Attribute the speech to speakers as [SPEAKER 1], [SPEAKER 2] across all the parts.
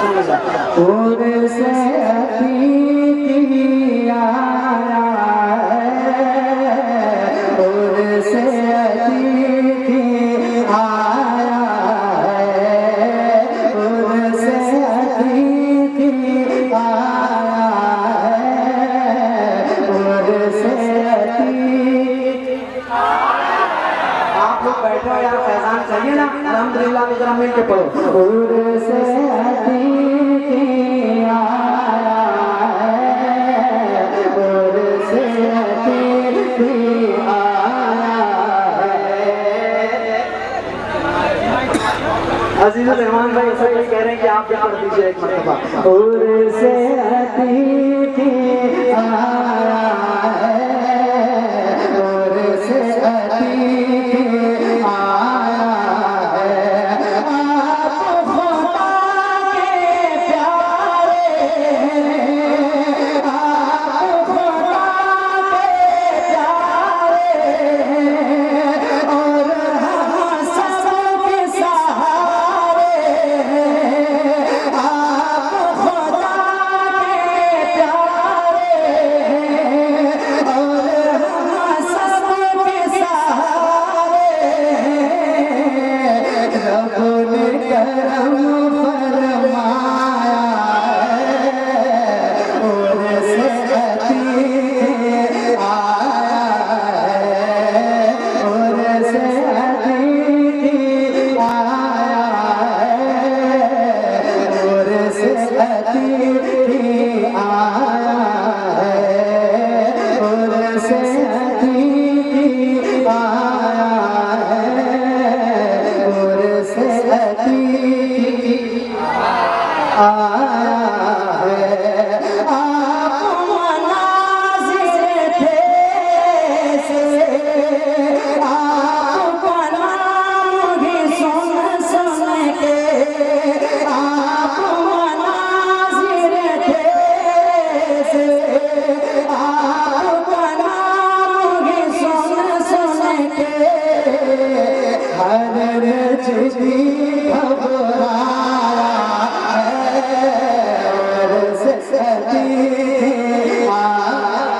[SPEAKER 1] और से अतिथि आया है, और से अतिथि आया है, और से अतिथि आया है, और से अतिथि। आप लोग बैठे हो यार, फैजान चाहिए ना, अल्हम्दुलिल्लाह में जरा मिल के पढ़ो। और से अतिथि आया है, और से अतिथि आया है। अजीज़ुल रहमान भाई ऐसा ये कह रहे हैं कि आप भी पढ़ दीजिए एक मरतबा। और से अतिथि आया है, और से अतिथि आया है। आप खुदा के प्यारे, आप खुदा के प्यारे, और हम सबके सहारे। आप खुदा के प्यारे, और हम सबके सहारे। रब ने करम फरमाया है, और से अतिथि आया है, और से अतिथि आया है, और से अतिथि आया है, और से अतिथि आया है, और से अतिथि आया है। आप मनाज़िर थे से, आपका नाम भी सुन सुन के, आप मनाज़िर थे से, आपका नाम भी सुन सुन के, हर नजदी घबराया है, और से अतिथि आया।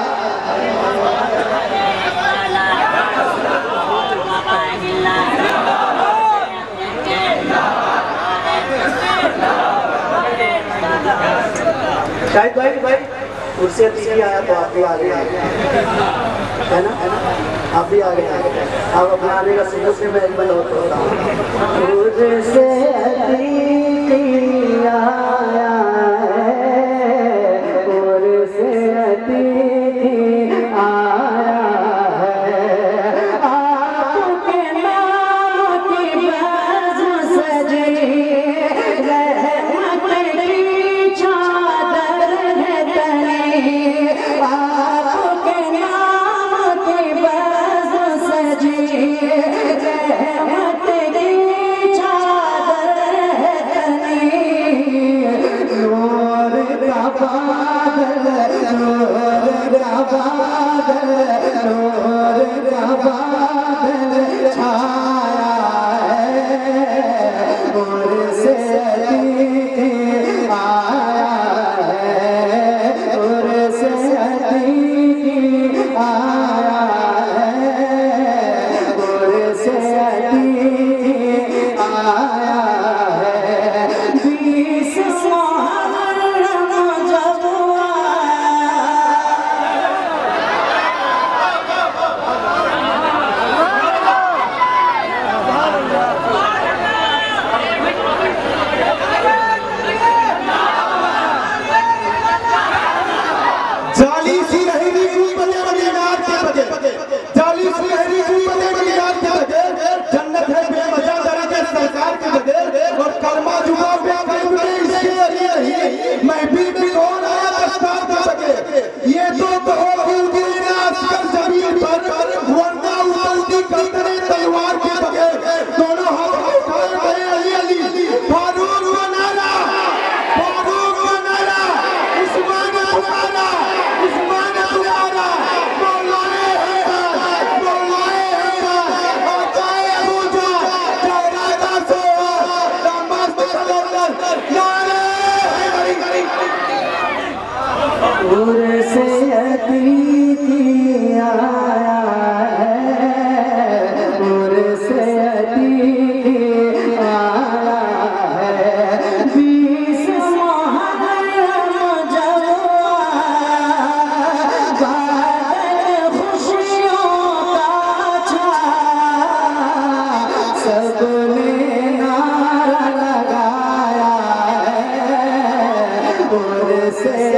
[SPEAKER 1] शाहिद भाई कुर्सी अतिथि आया तो आप भी आ गए, है ना, आप भी आ गए। आप अपने आने का सबूत से मैं बहुत होता हूँ। से अतिथि आया है, और से अतिथि आया है। आपके नाम की बाज़ सजी, रहमत की चादर है तनी। आपके नाम की बाज़ सजी, रहमत की चादर है से अतीत आया है, से अतीत आया है। 20 मुहर्रम जब बादल खुशियों का छाया, सबने नारा लगाया है, से